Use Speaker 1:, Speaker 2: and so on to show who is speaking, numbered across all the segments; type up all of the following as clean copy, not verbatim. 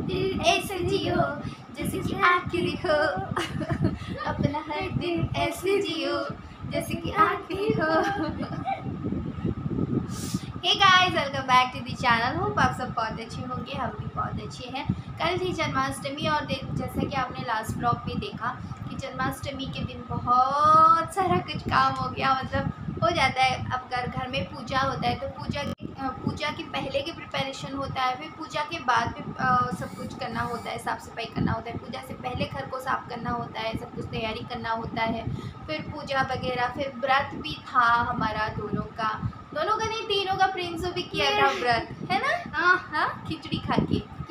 Speaker 1: दिन ऐसे जियो जैसे कि आखिरी हो। अपना हर दिन ऐसे जियो जैसे कि आखिरी हो। Hey guys, welcome back to the channel. Hope आप सब बहुत अच्छे होंगे, हम भी बहुत अच्छे हैं। कल थी जन्माष्टमी और जैसा कि आपने लास्ट ब्लॉग में देखा कि जन्माष्टमी के दिन बहुत सारा कुछ काम हो गया। मतलब हो जाता है, अब घर में पूजा होता है तो पूजा के पहले के प्रिपरेशन होता है, फिर पूजा के बाद भी सब कुछ करना होता है, साफ़ सफाई करना होता है। पूजा से पहले घर को साफ़ करना होता है, सब कुछ तैयारी करना होता है, फिर पूजा वगैरह। फिर व्रत भी था हमारा दोनों का नहीं, तीनों का। प्रिंस भी किया था व्रत, है ना? हाँ, खिचड़ी खा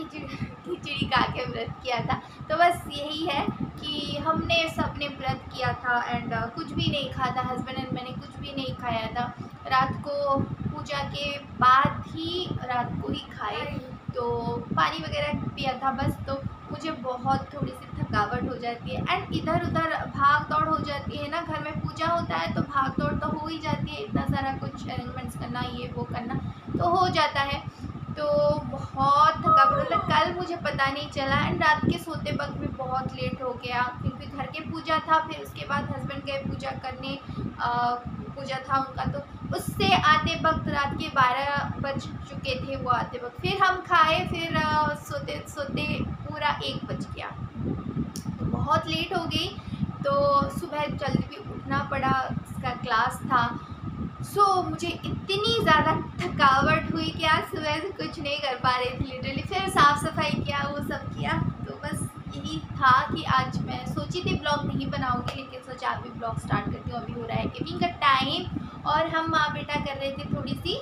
Speaker 1: के व्रत किया था। तो बस यही है कि हमने सबने व्रत किया था एंड कुछ भी नहीं खाया था। हस्बैंड एंड मैंने कुछ भी नहीं खाया था। रात को पूजा के बाद ही रात को ही खाए, तो पानी वगैरह पिया था बस। तो मुझे बहुत थोड़ी सी थकावट हो जाती है एंड इधर उधर भाग दौड़ हो जाती है ना। घर में पूजा होता है तो भाग दौड़ तो हो ही जाती है, इतना सारा कुछ अरेंजमेंट्स करना, ये वो करना तो हो जाता है। तो बहुत थकावट, मतलब कल मुझे पता नहीं चला एंड रात के सोते वक्त भी बहुत लेट हो गया क्योंकि घर के पूजा था। फिर उसके बाद हस्बैंड गए पूजा करने, पूजा था उनका, तो उससे आते वक्त रात के 12 बज चुके थे वो आते वक्त। फिर हम खाए, फिर सोते सोते पूरा 1 बज गया, तो बहुत लेट हो गई। तो सुबह जल्दी भी उठना पड़ा, इसका क्लास था। मुझे इतनी ज़्यादा थकावट हुई कि आज सुबह से कुछ नहीं कर पा रही थी लिटरली। फिर साफ़ सफाई किया, वो सब किया। तो बस यही था कि आज मैं सोची थी ब्लॉग नहीं बनाऊंगी, लेकिन सोचा अभी ब्लॉग स्टार्ट करती हूँ। अभी हो रहा है इवनिंग का टाइम और हम माँ बेटा कर रहे थे थोड़ी सी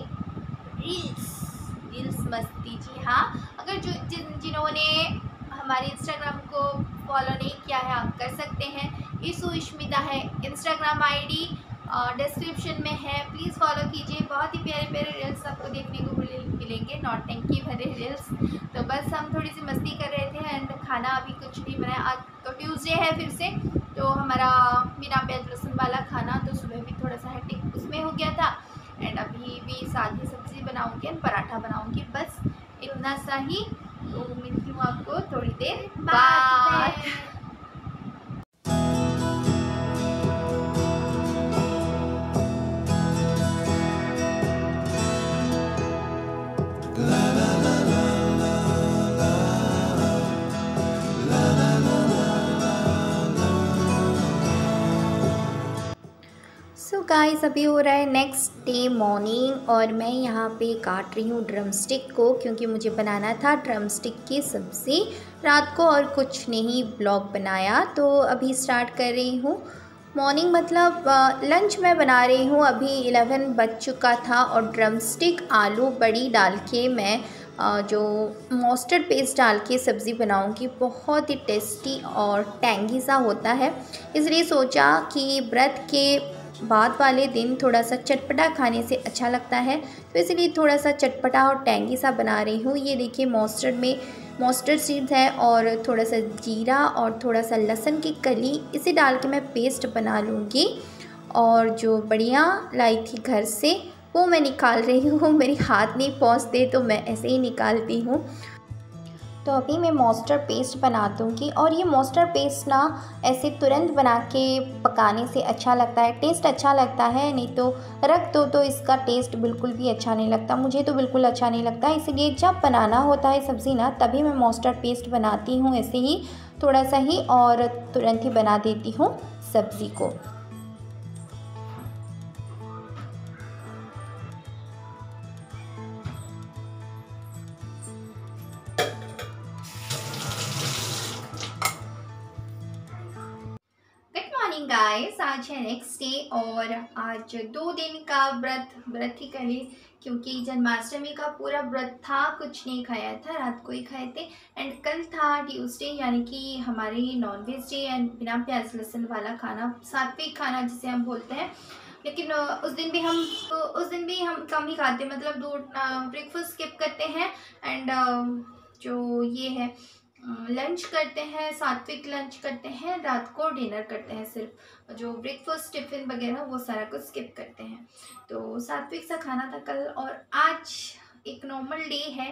Speaker 1: रील्स मस्ती। जी हाँ, अगर जिन्होंने हमारे इंस्टाग्राम को फॉलो नहीं किया है, आप कर सकते हैं। ईशमिता है इंस्टाग्राम आईडी, डिस्क्रिप्शन में है, प्लीज़ फॉलो कीजिए। बहुत ही प्यारे प्यारे रील्स आपको देखने को मिलेंगे, नौटंकी भरे रील्स। तो बस हम थोड़ी सी मस्ती कर रहे थे एंड खाना अभी कुछ नहीं बनाया। आज तो ट्यूसडे है फिर से, तो हमारा बिना प्याज लहसुन वाला खाना, तो सुबह भी थोड़ा सा हेक्टिक उसमें हो गया था एंड अभी भी सादी सब्ज़ी बनाऊँगी एंड पराठा बनाऊँगी, बस इतना सा ही। तो मिलती हूँ आपको थोड़ी देर बाद। गाइस, अभी हो रहा है नेक्स्ट डे मॉर्निंग और मैं यहाँ पे काट रही हूँ ड्रम स्टिक को, क्योंकि मुझे बनाना था ड्रम स्टिक की सब्ज़ी रात को और कुछ नहीं ब्लॉग बनाया। तो अभी स्टार्ट कर रही हूँ मॉर्निंग, मतलब लंच मैं बना रही हूँ। अभी 11 बज चुका था और ड्रम स्टिक आलू बड़ी डाल के मैं जो मस्टर्ड पेस्ट डाल के सब्ज़ी बनाऊँगी। बहुत ही टेस्टी और टैंगी सा होता है, इसलिए सोचा कि व्रत के बाद वाले दिन थोड़ा सा चटपटा खाने से अच्छा लगता है, तो इसलिए थोड़ा सा चटपटा और टैंगी सा बना रही हूँ। ये देखिए, मस्टर्ड सीड्स है और थोड़ा सा जीरा और थोड़ा सा लहसुन की कली, इसे डाल के मैं पेस्ट बना लूँगी। और जो बढ़िया लाई थी घर से वो मैं निकाल रही हूँ। मेरे हाथ नहीं पहुँचते तो मैं ऐसे ही निकालती हूँ। तो अभी मैं मस्टर्ड पेस्ट बना दूँगी और ये मस्टर्ड पेस्ट ना ऐसे तुरंत बना के पकाने से अच्छा लगता है, टेस्ट अच्छा लगता है। नहीं तो रख दो तो इसका टेस्ट बिल्कुल भी अच्छा नहीं लगता, मुझे तो बिल्कुल अच्छा नहीं लगता। इसलिए जब बनाना होता है सब्ज़ी ना, तभी मैं मस्टर्ड पेस्ट बनाती हूँ, ऐसे ही थोड़ा सा ही, और तुरंत ही बना देती हूँ सब्ज़ी को। गाइस, आज है नेक्स्ट डे और आज 2 दिन का व्रत ही कहे, क्योंकि जन्माष्टमी का पूरा व्रत था, कुछ नहीं खाया था, रात को ही खाए थे। एंड कल था ट्यूसडे, यानी कि हमारे नॉनवेज डे एंड बिना प्याज लहसुन वाला खाना, सात्विक खाना जिसे हम बोलते हैं। लेकिन उस दिन भी हम कम ही खाते, मतलब 2 ब्रेकफास्ट स्किप करते हैं एंड जो ये है लंच करते हैं, सात्विक लंच करते हैं, रात को डिनर करते हैं। सिर्फ जो ब्रेकफास्ट टिफ़िन वगैरह वो सारा कुछ स्किप करते हैं। तो सात्विक सा खाना था कल और आज एक नॉर्मल डे है,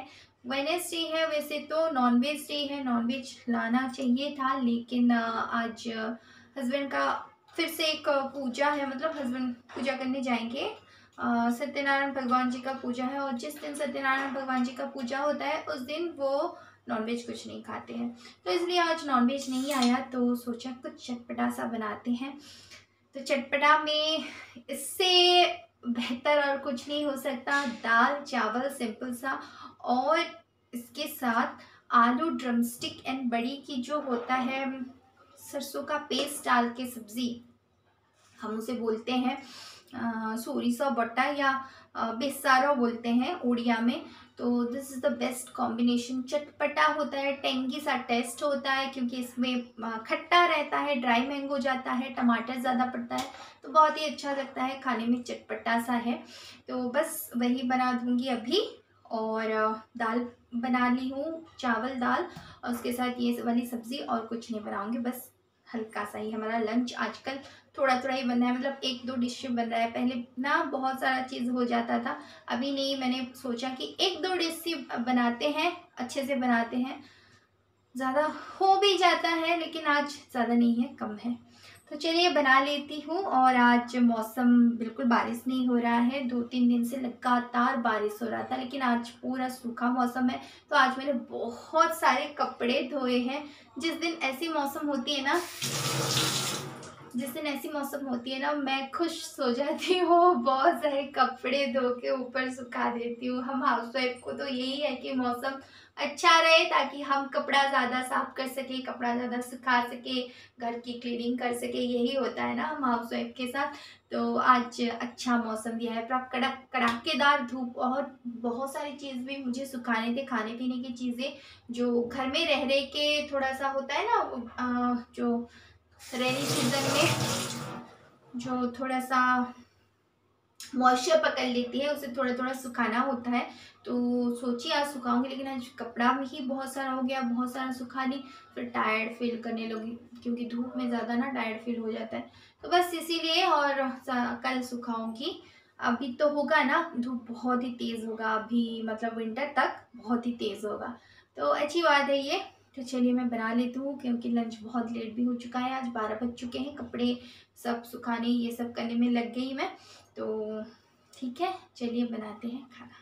Speaker 1: वेडनेसडे है, वैसे तो नॉनवेज डे है, नॉनवेज लाना चाहिए था, लेकिन आज हस्बैंड का फिर से एक पूजा है, मतलब हस्बैंड पूजा करने जाएंगे। सत्यनारायण भगवान जी का पूजा है, और जिस दिन सत्यनारायण भगवान जी का पूजा होता है उस दिन वो नॉनवेज कुछ नहीं खाते हैं, तो इसलिए आज नॉनवेज नहीं आया, तो सोचा कुछ चटपटा सा बनाते हैं। तो चटपटा में इससे बेहतर और कुछ नहीं हो सकता, दाल चावल सिंपल सा, और इसके साथ आलू ड्रमस्टिक एंड बड़ी की जो होता है सरसों का पेस्ट डाल के सब्ज़ी, हम उसे बोलते हैं सोरिसा बट्टा या बेसारा बोलते हैं उड़िया में। तो this is the best combination. चटपटा होता है, टेंगी सा टेस्ट होता है, क्योंकि इसमें खट्टा रहता है, ड्राई मैंगो जाता है, टमाटर ज़्यादा पड़ता है, तो बहुत ही अच्छा लगता है खाने में, चटपटा सा है। तो बस वही बना दूँगी अभी, और दाल बना ली हूँ, चावल दाल, और उसके साथ ये वाली सब्ज़ी, और कुछ नहीं बनाऊँगी, बस हल्का सा ही हमारा लंच आजकल थोड़ा थोड़ा ही बन रहा है, मतलब 1-2 डिश बन रहा है। पहले ना बहुत सारा चीज़ हो जाता था, अभी नहीं, मैंने सोचा कि 1-2 डिश ही बनाते हैं, अच्छे से बनाते हैं, ज़्यादा हो भी जाता है, लेकिन आज ज़्यादा नहीं है, कम है, तो चलिए बना लेती हूँ। और आज मौसम बिल्कुल बारिश नहीं हो रहा है, 2-3 दिन से लगातार बारिश हो रहा था, लेकिन आज पूरा सूखा मौसम है। तो आज मैंने बहुत सारे कपड़े धोए हैं। जिस दिन ऐसी मौसम होती है ना, मैं खुश हो जाती हूँ, बहुत सारे कपड़े धो के ऊपर सुखा देती हूँ। हम हाउसवाइफ को तो यही है कि मौसम अच्छा रहे, ताकि हम कपड़ा ज़्यादा साफ कर सके, कपड़ा ज़्यादा सुखा सके, घर की क्लीनिंग कर सके, यही होता है ना हम हाउसवाइफ के साथ। तो आज अच्छा मौसम दिया है, पूरा कड़ाकेदार धूप, और बहुत सारी चीज़ भी मुझे सुखाने थे, खाने पीने की चीज़ें जो घर में रह के थोड़ा सा होता है ना, जो रेनी सीजन में जो थोड़ा सा मॉइस्चर पकड़ लेती है, उसे थोड़ा थोड़ा सुखाना होता है। तो सोची आज सुखाऊंगी, लेकिन आज कपड़ा में ही बहुत सारा हो गया, बहुत सारा सुखा ली, फिर टायर्ड फील करने लगी, क्योंकि धूप में ज़्यादा ना टायर्ड फील हो जाता है, तो बस इसीलिए, और कल सुखाऊंगी। अभी तो होगा ना, धूप बहुत ही तेज़ होगा अभी, मतलब विंटर तक बहुत ही तेज़ होगा, तो अच्छी बात है ये। तो चलिए मैं बना लेती हूँ, क्योंकि लंच बहुत लेट भी हो चुका है, आज 12 बज चुके हैं, कपड़े सब सुखाने ये सब करने में लग गई मैं। तो ठीक है, चलिए बनाते हैं खाना।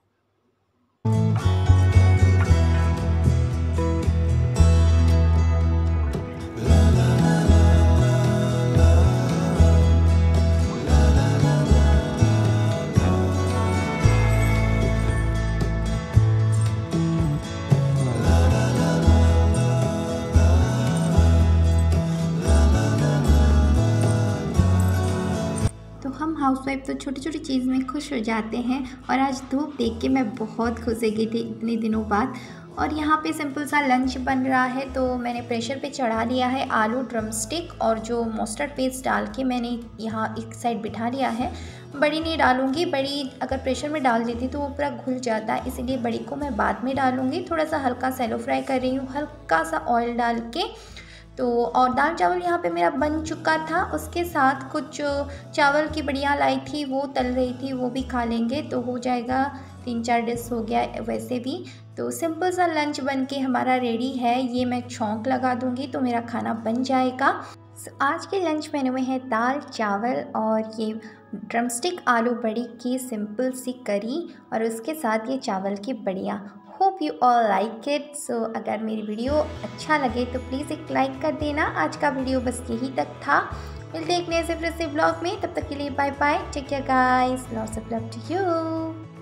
Speaker 1: तो हम हाउसवाइफ तो छोटी छोटी चीज़ में खुश हो जाते हैं, और आज धूप देख के मैं बहुत खुश हो गई थी इतने दिनों बाद। और यहाँ पे सिंपल सा लंच बन रहा है, तो मैंने प्रेशर पे चढ़ा लिया है आलू ड्रमस्टिक, और जो मस्टर्ड पेस्ट डाल के मैंने यहाँ एक साइड बिठा लिया है। बड़ी नहीं डालूँगी, बड़ी अगर प्रेशर में डाल देती तो वो पूरा घुल जाता है, इसीलिए बड़ी को मैं बाद में डालूँगी। थोड़ा सा हल्का सैलो फ्राई कर रही हूँ, हल्का सा ऑयल डाल के। तो और दाल चावल यहाँ पे मेरा बन चुका था, उसके साथ कुछ चावल की बढ़िया लाई थी, वो तल रही थी, वो भी खा लेंगे, तो हो जाएगा 3-4 डिश हो गया वैसे भी। तो सिंपल सा लंच बन के हमारा रेडी है, ये मैं छौंक लगा दूँगी तो मेरा खाना बन जाएगा। आज के लंच मेन्यू में है दाल चावल और ये ड्रमस्टिक आलू बड़ी की सिंपल सी करी, और उसके साथ ये चावल की बढ़िया। Hope you all like it. So अगर मेरी वीडियो अच्छा लगे तो प्लीज़ एक लाइक कर देना। आज का वीडियो बस यही तक था, मिलते एक नए से फिर से ब्लॉग में, तब तक के लिए bye bye, take care guys, lots of love to you.